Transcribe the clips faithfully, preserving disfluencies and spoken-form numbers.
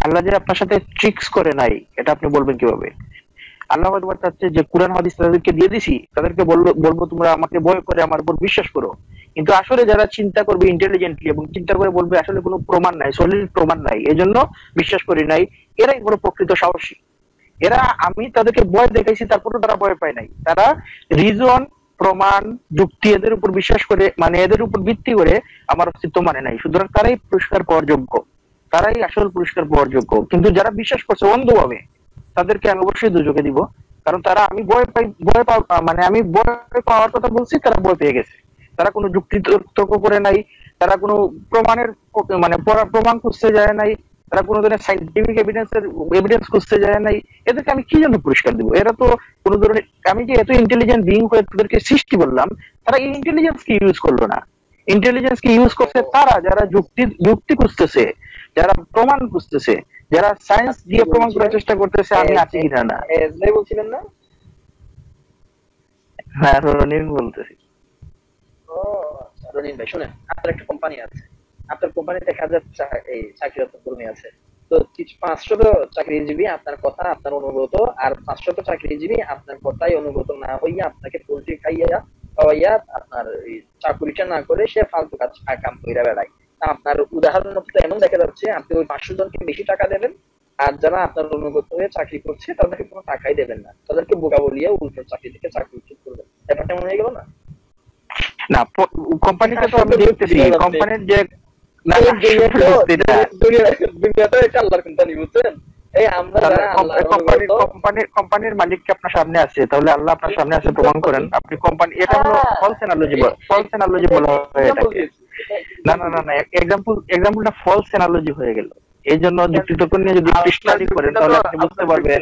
আল্লাহ যে আপনার সাথে ট্রিক্স করে নাই এটা আপনি বলবেন কিভাবে? আল্লাহ হয়তো চাচ্ছে যে কোরআন হাদিস তাদেরকে দিয়ে দিছি, তাদেরকে বলবো বলবো তোমরা আমাকে ভয় করে আমার উপর বিশ্বাস করো। কিন্তু আসলে যারা চিন্তা করবে ইন্টেলিজেন্টলি এবং চিন্তা করে বলবে আসলে কোনো প্রমাণ নাই, সলিড প্রমাণ নাই, এই জন্য বিশ্বাস করি নাই, এরাই বড় প্রকৃত সাহসী। এরা আমি তাদেরকে ভয় দেখাইছি তারপরে তারা ভয় পায় নাই। তারা রিজন, প্রমাণ, যুক্তি এদের উপর বিশ্বাস করে, মানে এদের উপর ভিত্তি করে আমার অস্তিত্ব মানে নাই। সুতরাং তারাই পুরস্কার পাওয়ার যোগ্য, তারাই আসল পুরস্কার পাওয়ার যোগ্য। কিন্তু যারা বিশ্বাস করছে অন্ধভাবে তাদেরকে আমি অবশ্যই দুজকে দিব। কারণ তারা আমি ভয় পাই, ভয় পাওয়া মানে আমি ভয় পাওয়ার কথা বলছি, তারা ভয় পেয়ে গেছে। তারা কোনো যুক্তি তর্ক করে নাই, তারা কোনো প্রমাণের মানে প্রমাণ খুঁজতে যায় নাই, তারা কোনো ধরনের সাইন্টিফিক এভিডেন্সের এভিডেন্স খুঁজতে যায় নাই। এদেরকে আমি কি জন্য পুরস্কার দিব? এরা তো কোনো ধরনের, আমি যে এত ইন্টেলিজেন্ট বিং হয়ে তাদেরকে সৃষ্টি করলাম, তারা এই ইন্টেলিজেন্স কি ইউজ করলো না? ইন্টেলিজেন্স কি ইউজ করছে তারা যারা যুক্তি যুক্তি খুঁজতেছে, যারা প্রমাণ খুঁজতেছে, যারা সায়েন্স দিয়ে প্রমাণ করার চেষ্টা করতেছে আমি আছি কিনা। না বলছিলেন না? হ্যাঁ, রনিন বলতেছি। ও আচ্ছা, রনিন ভাই শুনেন, আপনার একটা কোম্পানি আছে, আপনার কোম্পানিতে এক হাজার এই চাকরিরত কর্মী আছে। তো পাঁচশত চাকরিজীবী আপনার কথা আপনার অনুগত, আর পাঁচশত চাকরিজীবী আপনার কথাই অনুগত না হইয়া আপনাকে পোল্ট্রি খাইয়া খাওয়াইয়া আপনার চাকুরিটা না করে সে ফালতু কাজ কাম কইরা বেড়ায়। আপনার উদাহরণ মতো এমন দেখা যাচ্ছে আপনি ওই পাঁচশো জনকে বেশি টাকা দেবেন, আর যারা আপনার অনুগত হয়ে চাকরি করছে তাদেরকে কোনো টাকাই দেবেন না, তাদেরকে বোকা বলিয়া উল্টো চাকরি থেকে চাকরি উচিত করবেন। ব্যাপারটা মনে হয়ে গেল না? না, কোম্পানিতে তো আমি দেখতেছি কোম্পানির যে কোম্পানির মালিককে আপনার সামনে আছে, তাহলে আল্লাহ আপনার সামনে আছে প্রমাণ করেন। আপনি কোম্পানি, এটা হলো ফলস অ্যানালজি, ফলস অ্যানালজি বলা হয় এটাকে। না না না না এক্সাম্পল এক্সাম্পলটা ফলস অ্যানালজি হয়ে গেল। এই জন্য যুক্তি তর্ক নিয়ে যদি স্টাডি করেন তাহলে আপনি বুঝতে পারবেন।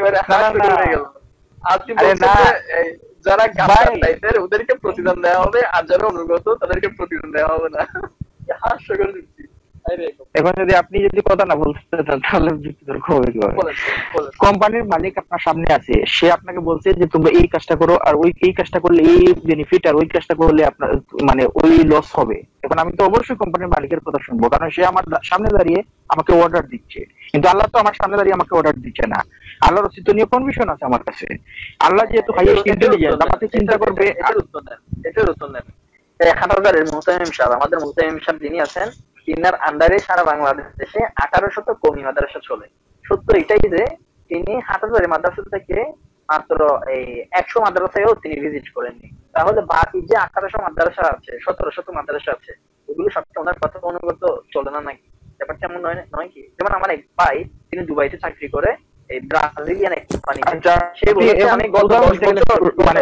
যারা গাদ্দার টাইপের ওদেরকে প্রতিদান দেওয়া হবে, আর যারা অনুগত তাদেরকে প্রতিদান দেওয়া হবে না। হাস্যকর যুক্তি। এখন যদি আপনি যদি কথা না বলতে চান তাহলে যুক্তি তর্ক হবে কিভাবে? কোম্পানির মালিক আপনার সামনে আছে, সে আপনাকে বলছে যে তোমরা এই কাজটা করো, আর ওই এই কাজটা করলে এই বেনিফিট, আর ওই কাজটা করলে আপনার মানে ওই লস হবে। এখন আমি তো অবশ্যই কোম্পানির মালিকের কথা শুনবো, কারণ সে আমার সামনে দাঁড়িয়ে আমাকে অর্ডার দিচ্ছে। কিন্তু আল্লাহ তো আমার সামনে দাঁড়িয়ে আমাকে অর্ডার দিচ্ছে না। আল্লাহর অস্তিত্ব নিয়ে কনভিশন আছে আমার কাছে। আল্লাহ যেহেতু হাইয়েস্ট ইন্টেলিজেন্স, আমাকে চিন্তা করবে। এটার উত্তর দেন, এটার উত্তর দেন। এক হাজারের মুহতামিম সাহেব, আমাদের মুহতামিম সাহেব যিনি আছেন, তিনার আন্ডারে সারা বাংলাদেশে আঠারো শত কওমি মাদ্রাসা চলে। সত্য এটাই যে তিনি হাজারের মাদ্রাসা থেকে মাত্র এই একশো মাদ্রাসায়ও তিনি ভিজিট করেননি। তাহলে বাকি যে আঠারোশো মাদ্রাসা আছে, সতেরো শত মাদ্রাসা আছে, ওগুলো সবটা ওনার কথা অনুগত চলে না নাকি? ব্যাপারটা এমন নয় নয় কি? যেমন আমার এক ভাই, তিনি দুবাইতে চাকরি করে, এই ব্রাজিলিয়ান এক কোম্পানি। সে বলেছে আমি গত দশ বছর মানে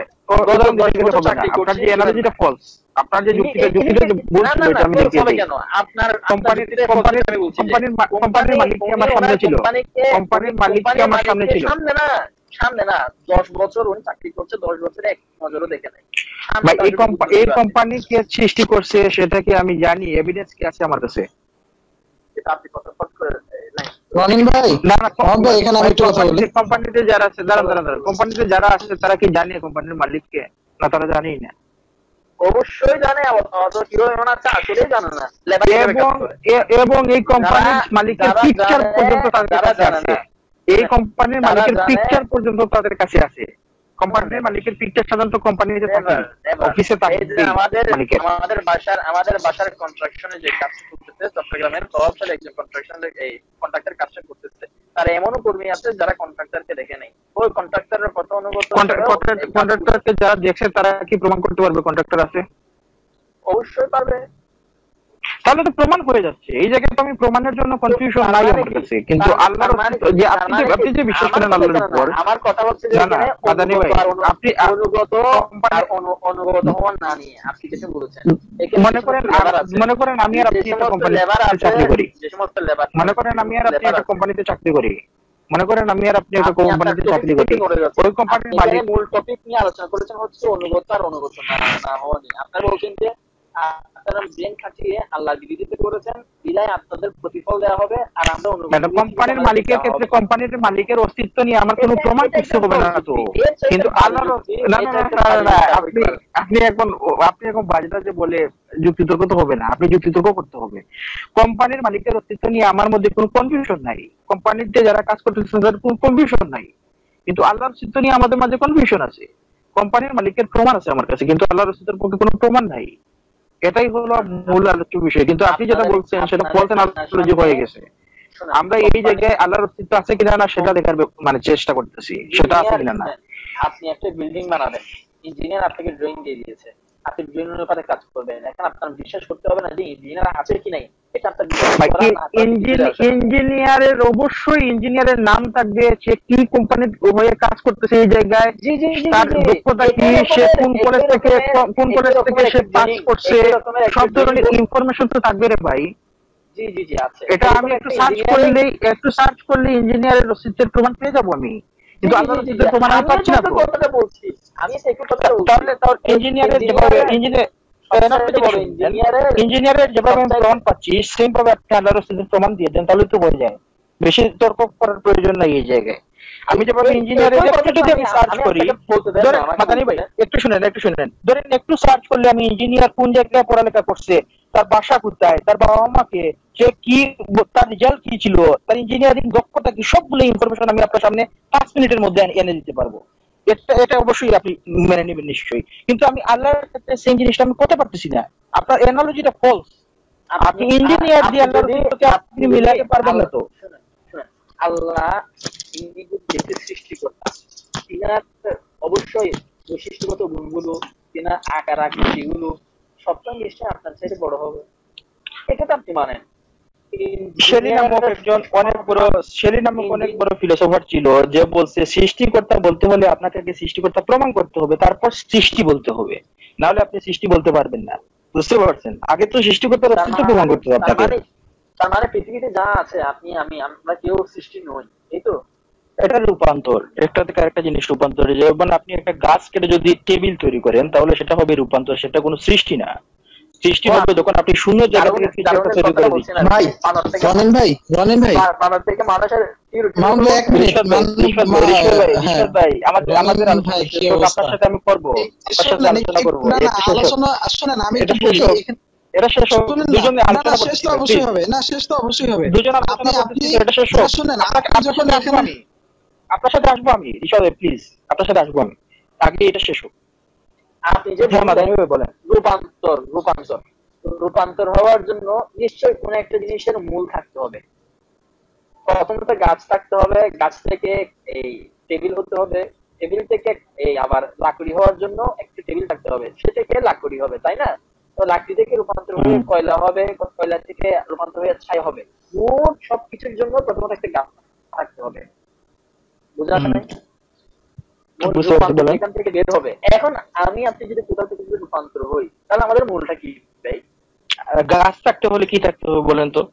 চাকরি করছি। এনার্জিটা ফলস, আপনার যে যুক্তিটা যুক্তিটা বলছিল এটা আমি দেখি কেন আপনার কোম্পানির কোম্পানির কোম্পানির কোম্পানির মালিক আমার সামনে ছিল, কোম্পানির মালিক আমার সামনে ছিল। সামনে না, সামনে না, দশ বছর উনি চাকরি করছে, দশ বছরে এক নজরও দেখে নাই। ভাই এই কোম্পানি এই কোম্পানি কে সৃষ্টি করছে সেটা কি আমি জানি? এভিডেন্স কি আছে আমার কাছে? এটা আপনি কথা ফট করে নাই রনিন ভাই। না না ভাই এখানে আমি একটু কথা বলি। কোম্পানিতে যারা আছে, দাঁড়ান দাঁড়ান দাঁড়ান কোম্পানিতে যারা আছে তারা কি জানে কোম্পানির মালিককে? না, তারা জানেই না। অবশ্যই জানে, অত কিভাবে মনে আছে আসলেই জানে না। এবং এবং এই কোম্পানির মালিকের পিকচার পর্যন্ত তাদের কাছে আছে। এই কোম্পানির মালিকের পিকচার পর্যন্ত তাদের কাছে আছে। কোম্পানির মালিকের পিকচার সাধারণত কোম্পানিতে থাকে, অফিসে থাকে। আমাদের আমাদের বাসার আমাদের বাসার কনস্ট্রাকশনে যে কাজ করতেছে, চট্টগ্রামের প্রভাবশালী একজন কনস্ট্রাকশনের এই কন্ট্রাক্টর কাজটা করতেছে, তার এমনও কর্মী আছে যারা কন্ট্রাক্টরকে দেখে নাই। ওই কন্ট্রাক্টরের কত অনুগত, কন্ট্রাক্টরকে যারা দেখছে তারা কি প্রমাণ করতে পারবে কন্ট্রাক্টর আছে? অবশ্যই পারবে। তাহলে তো প্রমাণ হয়ে যাচ্ছে। এই জায়গায় তো আমি প্রমাণের জন্য কনফিউশন নাই আমার কাছে। কিন্তু আল্লাহর যে আপনি যে আপনি যে বিশ্বাস করেন আল্লাহর উপর, আমার কথা হচ্ছে যে এখানে আদানি ভাই আপনি অনুগত আর অনুগত হওয়া না নিয়ে আপনি কিছু বলেছেন। মনে করেন মনে করেন আমি আর আপনি একটা কোম্পানিতে চাকরি করি, যে সমস্ত লেবার মনে করেন আমি আর আপনি একটা কোম্পানিতে চাকরি করি মনে করেন আমি আর আপনি একটা কোম্পানিতে চাকরি করি। ওই কোম্পানির মালিক মূল টপিক নিয়ে আলোচনা করেছেন হচ্ছে অনুগত আর অনুগত না হওয়া নিয়ে। আপনারা বলছেন যে আপনারা ব্রেন খাটিয়ে আল্লাহর বিরোধিতা করেছেন, বিদায় আপনাদের প্রতিফল দেওয়া হবে। আর আমরা অনুগত কোম্পানির মালিকের ক্ষেত্রে কোম্পানির মালিকের অস্তিত্ব নিয়ে আমার কোনো প্রমাণ করতে হবে না তো। কিন্তু আল্লাহর না না আপনি আপনি এখন আপনি এখন বাজেটা যে বলে যুক্তিতর্ক তো হবে না, আপনি যুক্তিতর্ক করতে হবে। কোম্পানির মালিকের অস্তিত্ব নিয়ে আমার মধ্যে কোনো কনফিউশন নাই। কোম্পানিতে যারা কাজ করতেছেন তাদের কোনো কনফিউশন নাই, কিন্তু আল্লাহর অস্তিত্ব নিয়ে আমাদের মাঝে কনফিউশন আছে। কোম্পানির মালিকের প্রমাণ আছে আমার কাছে, কিন্তু আল্লাহর অস্তিত্বের পক্ষে কোনো প্রমাণ নাই। এটাই হলো মূল আলোচ্য বিষয়। কিন্তু আপনি যেটা বলছেন সেটা বলতেন আলোচনা হয়ে গেছে। আমরা এই জায়গায় আল্লাহর অস্তিত্ব আছে কিনা না সেটা দেখার মানে চেষ্টা করতেছি, সেটা আছে কিনা না। আপনি একটা বিল্ডিং বানাবেন, ইঞ্জিনিয়ার আপনাকে ড্রয়িং দিয়ে দিয়েছে, আপনি ড্রয়িং অনুপাতে কাজ করবেন। এখন আপনার বিশ্বাস করতে হবে না যে ইঞ্জিনিয়ার আছে কি নাই, এটা আপনার ইঞ্জিনিয়ারের অবশ্যই ইঞ্জিনিয়ারের নাম থাকবে, সে কি কোম্পানির হয়ে কাজ করতেছে এই জায়গায়, তার দক্ষতা কি, সে কোন কলেজ থেকে কোন কলেজ থেকে সে পাস করছে, সব ধরনের ইনফরমেশন তো থাকবে রে ভাই। জি জি জি আছে, এটা আমি একটু সার্চ করলে একটু সার্চ করলে ইঞ্জিনিয়ারের অস্তিত্বের প্রমাণ পেয়ে যাবো আমি, কিন্তু আল্লাহর অস্তিত্বের প্রমাণ আমি পাচ্ছি না তো। কথাটা বলছি আমি সেই কথাটা বলছি। তাহলে তাহলে ইঞ্জিনিয়ারের যেভাবে ইঞ্জিনিয়ার ইঞ্জিনিয়ারের যেভাবে আমি প্রমাণ পাচ্ছি সেম ভাবে আপনি আল্লাহর অস্তিত্বের প্রমাণ দিয়ে দেন, তাহলে তো হয়ে যায়। বেশি তর্ক করার প্রয়োজন নাই এই জায়গায়। আমি যেভাবে ইঞ্জিনিয়ারের একটু যদি আমি সার্চ করি, ধরেন মাদানি ভাই একটু শুনেন একটু শুনেন ধরেন একটু সার্চ করলে আমি ইঞ্জিনিয়ার কোন জায়গায় পড়ালেখা করছে, তার বাসা কোথায়, তার বাবা মাকে, সে কি, তার রেজাল্ট কি ছিল, তার ইঞ্জিনিয়ারিং দক্ষতা কি, সবগুলো ইনফরমেশন আমি আপনার সামনে পাঁচ মিনিটের মধ্যে এনে দিতে পারবো। এটা এটা অবশ্যই আপনি মেনে নেবেন নিশ্চয়ই, কিন্তু আমি আল্লাহর ক্ষেত্রে সেই জিনিসটা আমি করতে পারতেছি না। আপনার অ্যানালজিটা ফলস। আপনি ইঞ্জিনিয়ার দিয়ে আল্লাহর অস্তিত্বকে আপনি মিলাতে পারবেন না তো। আল্লাহ ইন্ডিভিজুয়ালকে সৃষ্টি করতেন, তিনার অবশ্যই বৈশিষ্ট্যগত গুণগুলো, তিনার আকার আকৃতিগুলো সবটাই নিশ্চয়ই আপনার চাইতে বড় হবে, এটা তো আপনি মানেন। শেলি নামক একজন অনেক বড় শেলি নামক অনেক বড় ফিলোসোফার ছিল, যে বলছে সৃষ্টিকর্তা বলতে হলে আপনাকে আগে সৃষ্টিকর্তা প্রমাণ করতে হবে, তারপর সৃষ্টি বলতে হবে, না হলে আপনি সৃষ্টি বলতে পারবেন না। বুঝতে পারছেন? আগে তো সৃষ্টিকর্তার অস্তিত্ব প্রমাণ করতে হবে আপনাকে। তার মানে পৃথিবীতে যা আছে আপনি আমি আমরা কেউ সৃষ্টি নই, এই তো। এটা রূপান্তর, একটা থেকে আরেকটা জিনিস রূপান্তর। যেমন আপনি একটা গাছ কেটে যদি টেবিল তৈরি করেন তাহলে সেটা হবে রূপান্তর, সেটা কোনো সৃষ্টি না। সৃষ্টি হবে যখন আপনি শূন্য জায়গা থেকে কিছু একটা তৈরি করে দিচ্ছেন। ভাই রনেন ভাই রনেন ভাই বানর থেকে মানুষের মামলা এক মিনিট ভাই আমাদের আমাদের আপনার সাথে আমি করব, আপনার সাথে আলোচনা করব। না না আলোচনা আসলে না, আমি একটু বলি। এটা শেষ হবে, দুজনে আলোচনা করতে শেষ তো অবশ্যই হবে, না শেষ তো অবশ্যই হবে, দুজনে আলোচনা করতে। এটা শেষ হোক, শুনেন আপনি যখন আসবেন আমি আপনার সাথে আসবো, আমি রিশাদে প্লিজ আপনার সাথে আসবো আমি, আগে এটা শেষ হোক। আপনি যে বলেন রূপান্তর রূপান্তর রূপান্তর হওয়ার জন্য নিশ্চয়ই কোন একটা জিনিসের মূল থাকতে হবে। প্রথমত গাছ থাকতে হবে, গাছ থেকে এই টেবিল হতে হবে, টেবিল থেকে এই আবার লাকড়ি হওয়ার জন্য একটা টেবিল থাকতে হবে, সে থেকে লাকড়ি হবে, তাই না? তো লাকড়ি থেকে রূপান্তর হয়ে কয়লা হবে, কয়লা থেকে রূপান্তর হয়ে ছাই হবে। মোট সবকিছুর জন্য প্রথমত একটা গাছ থাকতে হবে। বুঝা যায়? এখান থেকে বের হবে। এখন আমি আপনি যদি কোথাও থেকে যদি রূপান্তর হই, তাহলে আমাদের মূলটা কি ভাই? গাছ থাকতে হলে কি থাকতে হবে বলেন তো?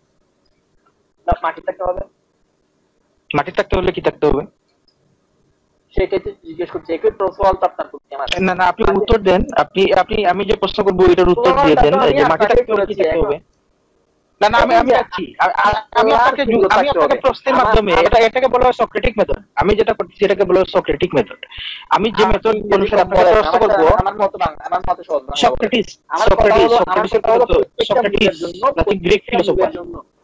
মাটি থাকতে হবে। মাটি থাকতে হলে কি থাকতে হবে সেটাই তো জিজ্ঞেস করছি। একই প্রশ্ন তো আপনার করতে আমার। না না আপনি উত্তর দেন। আপনি আপনি আমি যে প্রশ্ন করব এটার উত্তর দিয়ে দেন যে মাটি থাকতে হলে কি থাকতে হবে। না না আমি আমি যাচ্ছি, আমি আপনাকে আমি আপনাকে প্রশ্নের মাধ্যমে এটা এটাকে বলা হয় সক্রেটিক মেথড। আমি যেটা করতেছি এটাকে বলা হয় সক্রেটিক মেথড। আমি যে মেথড অনুসারে আপনাকে প্রশ্ন করব, আমার মত আমার মত সহজ না। সক্রেটিস সক্রেটিস সক্রেটিসের কথা সক্রেটিস লাতিন গ্রিক ফিলোসোফার।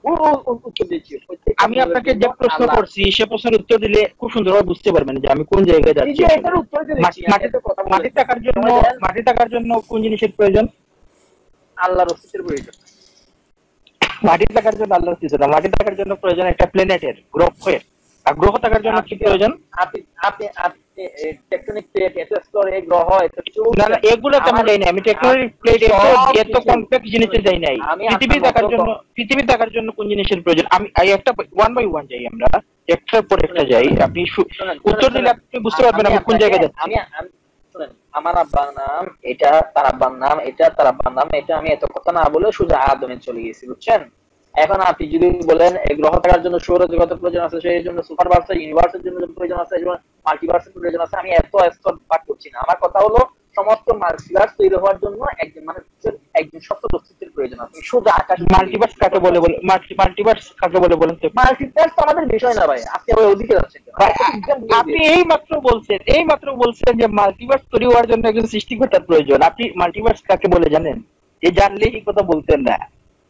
আমি আপনাকে যে প্রশ্ন করছি সে প্রশ্নের উত্তর দিলে খুব সুন্দরভাবে বুঝতে পারবেন যে আমি কোন জায়গায় যাচ্ছি। মাটি থাকার জন্য মাটি থাকার জন্য কোন জিনিসের প্রয়োজন? আল্লাহর অস্তিত্বের প্রয়োজন। মাটি থাকার জন্য আল্লাহর অস্তিত্ব না, মাটি থাকার জন্য প্রয়োজন একটা প্ল্যানেটের, গ্রহের। আর গ্রহ থাকার জন্য কি প্রয়োজন? আপনি আপনি আপনি টেকটনিক প্লেট এত স্তরে গ্রহ এত কিছু না না এগুলো তেমন যাই না। আমি টেকটনিক প্লেট এত এত কমপ্লেক্স জিনিসে যাই নাই। পৃথিবী থাকার জন্য পৃথিবী থাকার জন্য কোন জিনিসের প্রয়োজন? আমি একটা ওয়ান বাই ওয়ান যাই, আমরা একটার পর একটা যাই। আপনি উত্তর দিলে আপনি বুঝতে পারবেন আমি কোন জায়গায় যাচ্ছি। আমি শুনেন, আমার আব্বার নাম এটা, তার আব্বার নাম এটা, তার আব্বার নাম এটা, আমি এত কথা না বলে সোজা আদমে চলে গেছি, বুঝছেন? এখন আপনি যদি বলেন এই গ্রহ থাকার জন্য সৌরজগতের প্রয়োজন আছে, সেই জন্য সুপারভার্স ইউনিভার্সের জন্য প্রয়োজন আছে, মাল্টিভার্সের প্রয়োজন আছে, আমি এত স্তর ভাগ করছি না। আমার কথা হলো সমস্ত মাল্টিভার্স তৈরি হওয়ার জন্য একজন মানুষের একজন সত্য অস্তিত্বের প্রয়োজন আছে। শুধু আকাশ। মাল্টিভার্স কাকে বলে বলে মাল্টিভার্স কাকে বলে বলেন তো? মাল্টিভার্স তো আমাদের বিষয় না ভাই, আপনি ওই ওদিকে যাচ্ছেন। আপনি এই মাত্র বলছেন এই মাত্র বলছেন যে মাল্টিভার্স তৈরি হওয়ার জন্য একজন সৃষ্টিকর্তার প্রয়োজন। আপনি মাল্টিভার্স কাকে বলে জানেন? এই জানলেই এই কথা বলতেন না।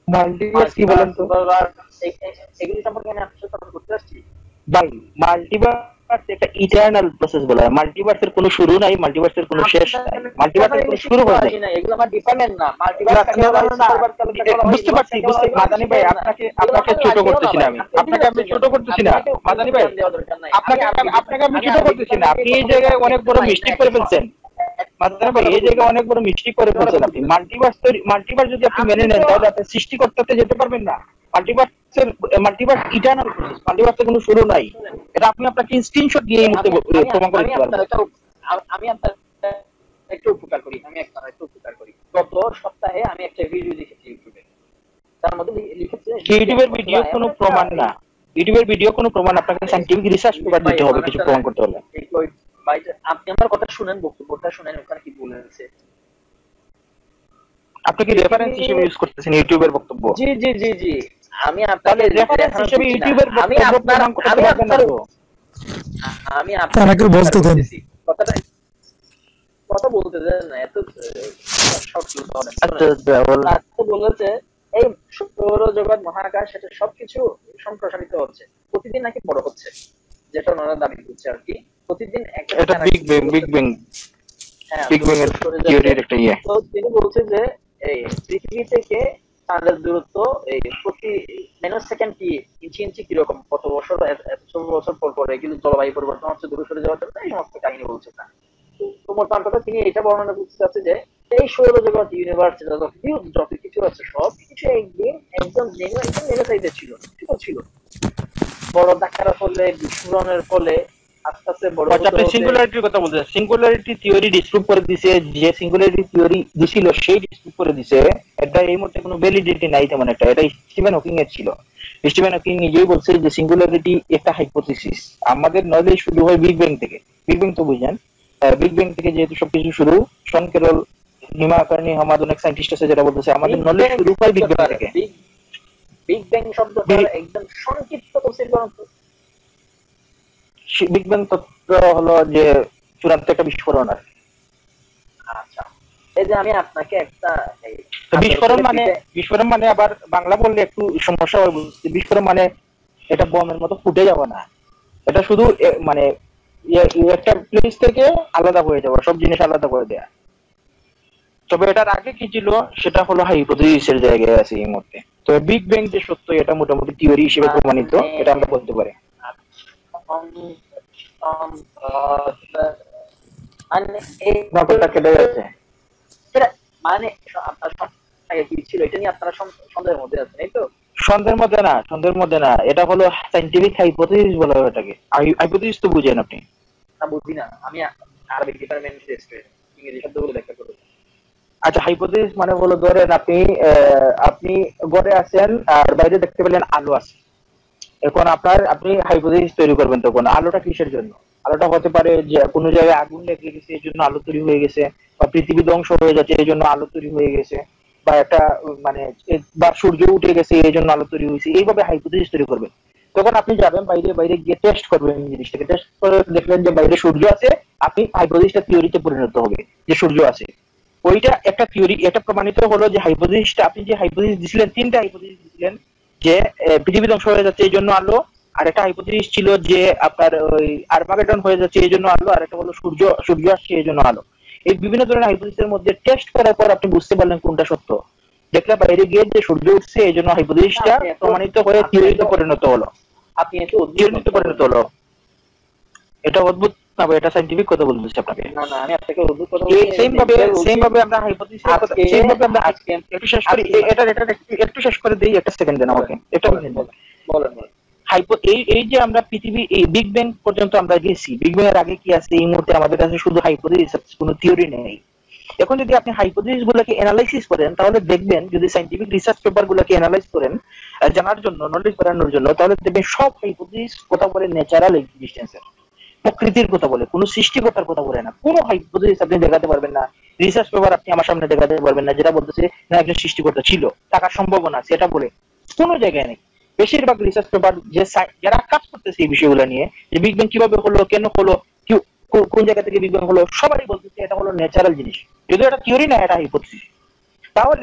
মাল্টিভার্স কি বলেন তো এগুলি সম্পর্কে আমি আপনার সাথে কথা করতে আসছি ভাই? মাল্টিভার্স একটা ইটারনাল প্রসেস বলা হয়। মাল্টিভার্সের কোনো শুরু নাই, মাল্টিভার্সের কোনো শেষ নাই, মাল্টিভার্সের কোনো শুরু হয় নাই। এগুলো আমার ডিপার্টমেন্ট না। মাল্টিভার্স বুঝতে পারছি, বুঝতে মাদানি ভাই, আপনাকে আপনাকে ছোট করতেছি না আমি, আপনাকে আমি ছোট করতেছি না মাদানি ভাই, আপনাকে আপনাকে আমি ছোট করতেছি না। আপনি এই জায়গায় অনেক বড় মিস্টেক করে ফেলছেন মাদানি ভাই, এই জায়গায় অনেক বড় মিস্টেক করে ফেলছেন আপনি। মাল্টিভার্স মাল্টিভার্স যদি আপনি মেনে নেন তাহলে আপনি সৃষ্টিকর্তাতে যেতে পারবেন না। মাল্টিভার্সের মাল্টিভার্স ইটারনাল প্রসেস, মাল্টিভার্সের কোনো শুরু নাই। এটা আপনি আপনাকে স্ক্রিনশট দিয়ে এই মুহূর্তে প্রমাণ করে দিতে পারবেন। আমি আপনার একটু উপকার করি, আমি আপনার একটু উপকার করি। গত সপ্তাহে আমি একটা ভিডিও দেখেছি ইউটিউবে, তার মধ্যে লিখেছে ইউটিউবের ভিডিও কোনো প্রমাণ না, ইউটিউবের ভিডিও কোনো প্রমাণ, আপনাকে সায়েন্টিফিক রিসার্চ পেপার দিতে হবে কিছু প্রমাণ করতে হলে। ভাই আপনি আমার কথা শুনেন, বক্তব্যটা শুনেন, ওখানে কি বলেছে আপনি কি রেফারেন্স হিসেবে ইউজ করতেছেন ইউটিউবের বক্তব্য? জি জি জি জি আমি আপনাকে রেফারেন্স হিসেবে ইউটিউবের আমি বক্তব্য আপনার প্রমাণ করতে আমি পারবেন না আপনার তো? আমি আপনাকে বলতে দেন কথাটা, কথা বলতে দেন না, এত শর্ট করেন। আচ্ছা বলুন। তো বলেছে এই সৌরজগৎ মহাকাশ সেটা সবকিছু সম্প্রসারিত হচ্ছে, প্রতিদিন নাকি বড় হচ্ছে, যেটা ওনারা দাবি করছে আর কি। প্রতিদিন একটা এটা বিগ ব্যাং, বিগ ব্যাং, হ্যাঁ বিগ ব্যাং এর থিওরির একটা ইয়ে। তো তিনি বলছে যে এই পৃথিবী থেকে চাঁদের দূরত্ব এই প্রতি ন্যানো সেকেন্ড কি ইঞ্চি ইঞ্চি কিরকম, কত বছর এত বছর পর পর এগুলো জলবায়ু পরিবর্তন হচ্ছে, দূরে সরে যাওয়ার জন্য এই সমস্ত কাহিনী বলছে না। তোমার তার কথা তিনি এটা বর্ণনা করতে চাচ্ছে যে এই সৌরজগৎ ইউনিভার্স যত যত কিছু আছে সব কিছু একদিন একদম নেনো একদম নেনো সাইজে ছিল, ছোট ছিল, বড় ধাক্কার ফলে বিস্ফোরণের ফলে আস্তে আস্তে বড় হতে আপনি হতে সিঙ্গুলারিটির কথা বলছেন, সিঙ্গুলারিটি থিওরি ডিসপ্রুভ করে দিছে, যে সিঙ্গুলারিটি থিওরি দিছিল সেই ডিসপ্রুভ করে দিছে। এটা এই মুহূর্তে কোনো ভ্যালিডিটি নাই তেমন একটা, এটা স্টিফেন হকিং এর ছিল। স্টিফেন হকিং নিজেই বলছে যে সিঙ্গুলারিটি একটা হাইপোথিসিস, আমাদের নলেজ শুরু হয় বিগ ব্যাং থেকে। বিগ ব্যাং তো বুঝেন, বিগ ব্যাং থেকে যেহেতু সবকিছু শুরু, শন ক্যারল, নিমা কার্নি, হামাদ, অনেক সায়েন্টিস্ট আছে যারা বলতেছে আমাদের নলেজ শুরু হয় বিগ ব্যাং থেকে। বিগ ব্যাং শব্দটা একদম সংক্ষিপ্ত তফসিল করুন তো। বিগ ব্যাং তত্ত্ব হলো যে চূড়ান্ত একটা বিস্ফোরণ। আর আচ্ছা, এই যে আমি আপনাকে একটা বিস্ফোরণ মানে, বিস্ফোরণ মানে আবার বাংলা বললে একটু সমস্যা হয় বুঝতে। বিস্ফোরণ মানে এটা বোমের মতো ফুটে যাবে না, এটা শুধু মানে একটা প্লেস থেকে আলাদা হয়ে যাবে, সব জিনিস আলাদা করে দেয়া। তবে এটার আগে কি ছিল সেটা হলো হাইপোথিসিসের জায়গায় আছে এই মুহূর্তে। তো বিগ ব্যাং যে সত্য এটা মোটামুটি থিওরি হিসেবে প্রমাণিত, এটা আমরা বলতে পারি। ব্যাপারটা কেটে যাচ্ছে মানে আপনার কি ছিল এটা নিয়ে আপনারা সন্দেহের মধ্যে আছেন, এই তো? সন্দেহের মধ্যে না, সন্দেহের মধ্যে না, এটা হলো সায়েন্টিফিক হাইপোথিসিস বলা হয় এটাকে। হাইপোথিসিস তো বুঝেন আপনি? না বুঝি না, আমি আরবিক ডিপার্টমেন্টে স্টুডেন্ট, ইংরেজি শব্দগুলো ব্যাখ্যা করব। আচ্ছা, হাইপোথিসিস মানে হলো ধরেন আপনি আপনি ঘরে আছেন আর বাইরে দেখতে পেলেন আলো আছে। এখন আপনার আপনি হাইপোথিসিস তৈরি করবেন, তখন আলোটা কিসের জন্য? আলোটা হতে পারে যে কোনো জায়গায় আগুন লেগে গেছে এই জন্য আলো তৈরি হয়ে গেছে, বা পৃথিবী ধ্বংস হয়ে যাচ্ছে এই জন্য আলো তৈরি হয়ে গেছে, বা একটা মানে বা সূর্য উঠে গেছে এই জন্য আলো তৈরি হয়েছে। এইভাবে হাইপোথিসিস তৈরি করবেন। তখন আপনি যাবেন বাইরে, বাইরে গিয়ে টেস্ট করবেন জিনিসটাকে, টেস্ট করে দেখলেন যে বাইরে সূর্য আছে, আপনি হাইপোথিসিসটা থিওরিতে পরিণত হবে যে সূর্য আছে। ওইটা একটা থিওরি, এটা প্রমাণিত হলো যে হাইপোথিসিসটা আপনি যে হাইপোথিসিস দিছিলেন, তিনটা হাইপোথিসিস দিছিলেন যে পৃথিবী ধ্বংস হয়ে যাচ্ছে এই জন্য আলো, আর একটা হাইপোথিসিস ছিল যে আপনার ওই আর্মাগেডন হয়ে যাচ্ছে এই জন্য আলো, আর একটা হলো সূর্য সূর্য আসছে এই জন্য আলো। এই বিভিন্ন ধরনের হাইপোথিসিসের মধ্যে টেস্ট করার পর আপনি বুঝতে পারলেন কোনটা সত্য। দেখলে বাইরে গিয়ে যে সূর্য উঠছে এই জন্য হাইপোথিসিসটা প্রমাণিত হয়ে থিওরিতে পরিণত হলো। আপনি একটু থিওরিতে পরিণত হলো। এটা অদ্ভুত না, এটা সায়েন্টিফিক কথা বলতেছি আপনাকে। না না, আমি আপনাকে অদ্ভুত কথা বলছি। সেম ভাবে সেম ভাবে আমরা হাইপোথিসিস কথা, সেম ভাবে আমরা আজকে একটু শেষ করি, এটা এটা একটু শেষ করে দেই, একটা সেকেন্ড দেন আমাকে। এটা বলেন বলেন। হাইপো এই এই যে আমরা পৃথিবী এই বিগ ব্যাং পর্যন্ত আমরা গেছি, বিগ ব্যাং এর আগে কি আছে এই মুহূর্তে আমাদের কাছে শুধু হাইপোথিসিস, কোনো থিওরি নেই। এখন যদি আপনি হাইপোথিসিস গুলোকে অ্যানালাইসিস করেন তাহলে দেখবেন, যদি সায়েন্টিফিক রিসার্চ পেপার গুলোকে অ্যানালাইজ করেন জানার জন্য, নলেজ বাড়ানোর জন্য, তাহলে দেখবেন সব হাইপোথিসিস কথা বলে ন্যাচারাল এক্সিস্টেন্সের, প্রকৃতির কথা বলে, কোনো সৃষ্টিকর্তার কথা বলে না। কোনো হাইপোথিসিস আপনি দেখাতে পারবেন না, রিসার্চ পেপার আপনি আমার সামনে দেখাতে পারবেন না যেটা বলতেছে না একজন সৃষ্টিকর্তা ছিল, থাকার সম্ভাবনা আছে, এটা বলে কোনো জায়গায় নেই। বেশিরভাগ রিসার্চ পেপার যে যারা কাজ করতেছে এই বিষয়গুলো নিয়ে, যে বিগ ব্যাং কিভাবে হলো, কেন হলো, কোন জায়গা থেকে বিগ ব্যাং হলো, সবাই বলতেছে এটা হলো ন্যাচারাল জিনিস, যদিও এটা থিওরি না, এটা হাইপোথিসিস। তাহলে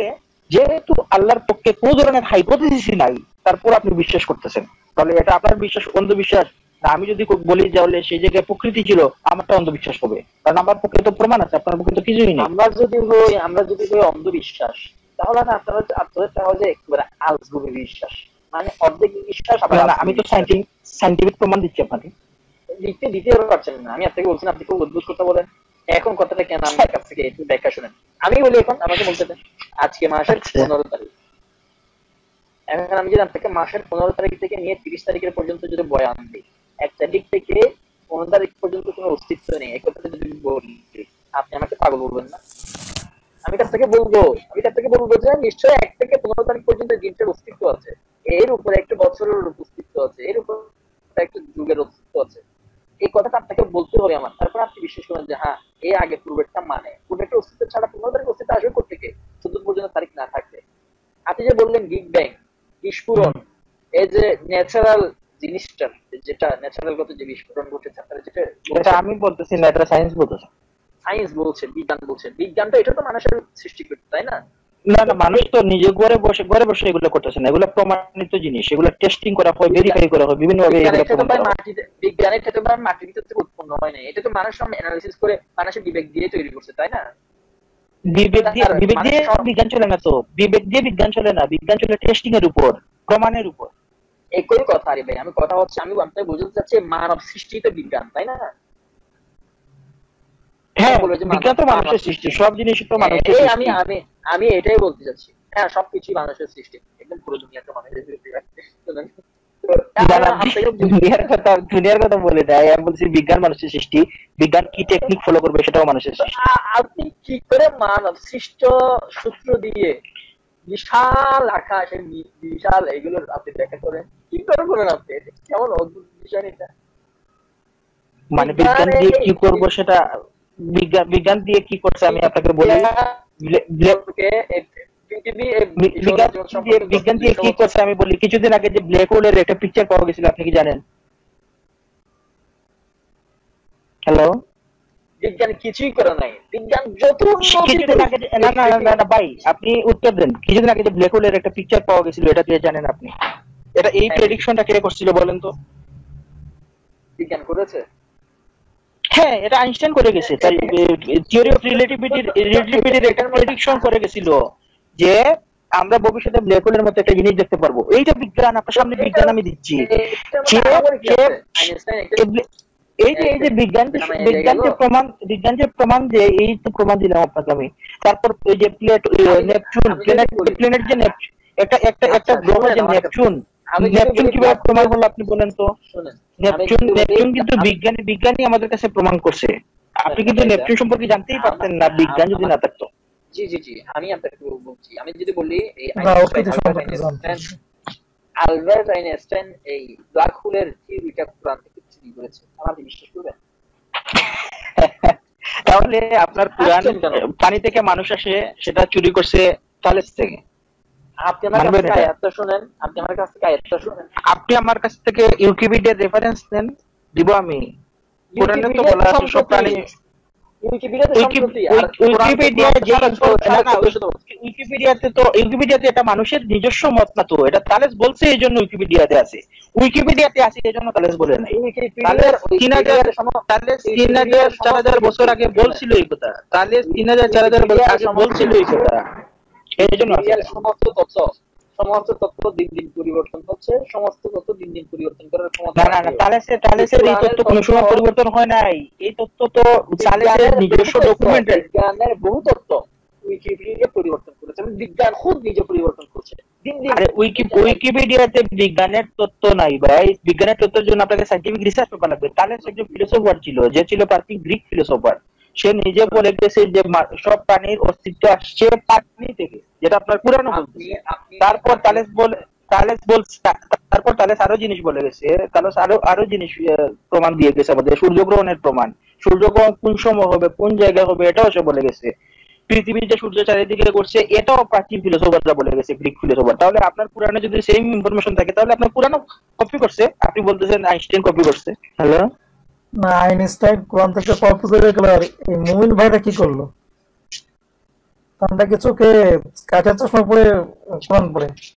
যেহেতু আল্লাহর পক্ষে কোনো ধরনের হাইপোথিসিস নাই, তারপর আপনি বিশ্বাস করতেছেন, তাহলে এটা আপনার বিশ্বাস অন্ধবিশ্বাস না? আমি যদি বলি যে সেই জায়গায় প্রকৃতি ছিল, আমারটা অন্ধবিশ্বাস হবে, কারণ আমার পক্ষে তো প্রমাণ আছে, আপনার পক্ষে তো কিছুই নেই। আমরা যদি হই আমরা যদি হই অন্ধবিশ্বাস, তাহলে না আপনারা আপনাদের তাহলে একবারে আলগুবি বিশ্বাস, মানে অর্ধেক বিশ্বাস। আমি তো সাইন্টিফিক সাইন্টিফিক প্রমাণ দিচ্ছি আপনাকে। দিতে দিতে পারছেন না, আমি আপনাকে বলছি না, আপনি খুব অদ্ভুত কথা বলেন। এখন কথাটা কেন আমার কাছ থেকে একটু ব্যাখ্যা শুনেন। আমি বলি এখন আমাকে বলতে দেন আজকে মাসের পনেরো তারিখ, এখন আমি যদি আপনাকে মাসের পনেরো তারিখ থেকে নিয়ে তিরিশ তারিখের পর্যন্ত যদি বয়ান দিই, এক তারিখ থেকে পনেরো তারিখ পর্যন্ত কোনো অস্তিত্ব নেই, এক কথা যদি বলি, আপনি আমাকে পাগল বলবেন না? আমি কাছ থেকে বলবো আমি কাছ থেকে বলবো যে নিশ্চয়ই এক থেকে পনেরো তারিখ পর্যন্ত দিনটার অস্তিত্ব আছে, এর উপরে একটা বছরের অস্তিত্ব আছে, এর উপর একটা যুগের অস্তিত্ব আছে। এই কথাটা আপনাকে বলতে হবে আমার, তারপর আপনি বিশ্বাস করেন যে হ্যাঁ এই আগে পূর্বেরটা মানে পূর্বেরটা অস্তিত্ব ছাড়া পনেরো তারিখ অস্তিত্ব আসবে কোথেকে চোদ্দ পর্যন্ত তারিখ না থাকবে। আপনি যে বললেন বিগ ব্যাং, বিস্ফোরণ, এই যে ন্যাচারাল জিনিসটা, যেটা ন্যাচারাল গত যে বিস্ফোরণ ঘটেছে, আপনারা যেটা এটা আমি বলতেছি না, এটা সায়েন্স বলতেছে। সায়েন্স বলছে, বিজ্ঞান বলছে, বিজ্ঞানটা এটা তো মানুষের সৃষ্টি করতে, তাই না? না না, মানুষ তো নিজে ঘরে বসে ঘরে বসে এগুলো করতেছে না, এগুলো প্রমাণিত জিনিস, এগুলো টেস্টিং করা হয়, ভেরিফাই করা হয় বিভিন্ন ভাবে। এগুলো প্রমাণ করা হয়। মাটিতে বিজ্ঞানের ক্ষেত্রে বা মাটির ভিতর থেকে উৎপন্ন হয় না, এটা তো মানুষ অ্যানালিসিস করে মানুষের বিবেক দিয়ে তৈরি করছে, তাই না? বিবেক দিয়ে বিবেক দিয়ে বিজ্ঞান চলে না তো, বিবেক দিয়ে বিজ্ঞান চলে না, বিজ্ঞান চলে টেস্টিং এর উপর, প্রমাণের উপর। একই কথা। আরে ভাই আমি কথা হচ্ছে, আমি আপনাকে বুঝাতে চাচ্ছি মানব সৃষ্টিত বিজ্ঞান, তাই না? হ্যাঁ, বিজ্ঞান তো মানুষের সৃষ্টি, সব জিনিসই তো মানুষের এই সৃষ্টি। আমি আমি আমি এটাই বলতে চাচ্ছি, হ্যাঁ সবকিছুই মানুষের সৃষ্টি, একদম পুরো দুনিয়াটা মানুষের সৃষ্টি। দুনিয়ার কথা দুনিয়ার কথা বলে দেয়, আমি বলছি বিজ্ঞান মানুষের সৃষ্টি, বিজ্ঞান কি টেকনিক ফলো করবে সেটাও মানুষের সৃষ্টি। আপনি কি করে মানব সৃষ্ট সূত্র দিয়ে বিশাল আকাশ, বিশাল এগুলোর আপনি দেখা করেন, কি করে করেন আপনি? কেমন অদ্ভুত বিষয় এটা। মানে বিজ্ঞান দিয়ে কি করব সেটা, বিজ্ঞান বিজ্ঞান দিয়ে কি করছে আমি আপনাকে বলি। বিজ্ঞান দিয়ে কি করছে আমি বলি। কিছুদিন আগে যে ব্ল্যাক হোলের একটা পিকচার পাওয়া গেছিল, আপনি কি জানেন? হ্যালো, বিজ্ঞান কিছুই করে নাই, বিজ্ঞান যত কিছুদিন আগে না না না না ভাই আপনি উত্তর দেন। কিছুদিন আগে যে ব্ল্যাক হোলের একটা পিকচার পাওয়া গেছিল, এটা দিয়ে জানেন আপনি? এটা এই প্রেডিকশনটা কে করছিল বলেন তো? বিজ্ঞান করেছে। হ্যাঁ, এটা আইনস্টাইন করে গেছে, তার থিওরি অফ রিলেটিভিটির রিলেটিভিটির একটা প্রেডিকশন করে গেছিল যে আমরা ভবিষ্যতে ব্ল্যাক হোলের মতো একটা জিনিস দেখতে পারবো। এইটা বিজ্ঞান, আপনার সামনে বিজ্ঞান আমি দিচ্ছি। এই যে এই যে বিজ্ঞান বিজ্ঞান যে প্রমাণ বিজ্ঞান যে প্রমাণ যে এই তো প্রমাণ দিলাম আপনাকে আমি। তারপর ওই যে প্লেট নেপচুন প্ল্যানেট প্ল্যানেট যে একটা একটা একটা গ্রহ যে নেপচুন, নেপচুন কিভাবে প্রমাণ হলো আপনি বলেন তো? নেপচুন নেপচুন কিন্তু বিজ্ঞানী বিজ্ঞানী আমাদের কাছে প্রমাণ করছে। আপনি কিন্তু নেপচুন সম্পর্কে জানতেই পারতেন না বিজ্ঞান যদি না থাকতো। জি জি জি আমি আপনাকে বলছি, আমি যদি বলি এই আলবার্ট আইনস্টাইন এই ব্ল্যাক হোলের থিওরিটা কোরআন থেকে চুরি করেছে, আপনি বিশ্বাস করবেন? তাহলে আপনার কোরআন পানি থেকে মানুষ আসে, সেটা চুরি করছে তালেস থেকে। আপনি আমার কাছ থেকে আয়াতটা শুনেন, আপনি আমার কাছ থেকে আয়াতটা শুনেন। আপনি আমার কাছ থেকে উইকিপিডিয়ার রেফারেন্স দেন, দিব আমি। কোরআনে তো বলা আছে সব প্রাণী। উইকিপিডিয়াতে তো উইকিপিডিয়াতে এটা মানুষের নিজস্ব মত না তো, এটা তালেস বলছে এই জন্য উইকিপিডিয়াতে আছে। উইকিপিডিয়াতে আছে এই জন্য তালেস বলে নাই। তালেস তিন হাজার তালেস তিন হাজার চার হাজার বছর আগে বলছিল এই কথা। তালেস তিন হাজার চার হাজার বছর আগে বলছিল এই কথা। এই জন্য সমস্ত তথ্য সমস্ত তথ্য দিন দিন পরিবর্তন হচ্ছে, সমস্ত তথ্য দিন দিন পরিবর্তন করার ক্ষমতা। না না, তালেসে তালেসের এই তথ্য কোনো সময় পরিবর্তন হয় নাই। এই তথ্য তো তালেসের নিজস্ব ডকুমেন্টে। বিজ্ঞানের বহু তথ্য উইকিপিডিয়া পরিবর্তন করেছে, বিজ্ঞান খুব নিজে পরিবর্তন করছে দিন দিন। আরে উইকিপিডিয়াতে বিজ্ঞানের তথ্য নাই ভাই। বিজ্ঞানের তথ্যের জন্য আপনাকে সায়েন্টিফিক রিসার্চ পেপার লাগবে। তালেস একজন ফিলোসোফার ছিল, যে ছিল পার্টি গ্রিক ফিলোসোফার। সে নিজে বলে গেছে যে সব প্রাণীর অস্তিত্ব আসছে পানি থেকে, যেটা আপনার পুরানো বলছে। তারপর তালেস বলে তালেস বলছে তারপর তালেস আরো জিনিস বলে গেছে। তালেস আরো আরো জিনিস প্রমাণ দিয়ে গেছে আমাদের, সূর্যগ্রহণের প্রমাণ, সূর্যগ্রহণ কোন সময় হবে, কোন জায়গায় হবে, এটাও সে বলে গেছে। পৃথিবীর যে সূর্য চারিদিকে করছে, এটাও প্রাচীন ফিলোসোফাররা বলে গেছে, গ্রিক ফিলোসোফার। তাহলে আপনার পুরাণে যদি সেম ইনফরমেশন থাকে, তাহলে আপনার পুরানো কপি করছে। আপনি বলতেছেন আইনস্টাইন কপি করছে। হ্যালো, না, আইনস্টাইন কোরআন থেকে কপি করে গেল, আর এই মুমিন ভাইরা কি করলো? আমরা কি চোখে কাঠের চশমা পরে কোরআন পড়ে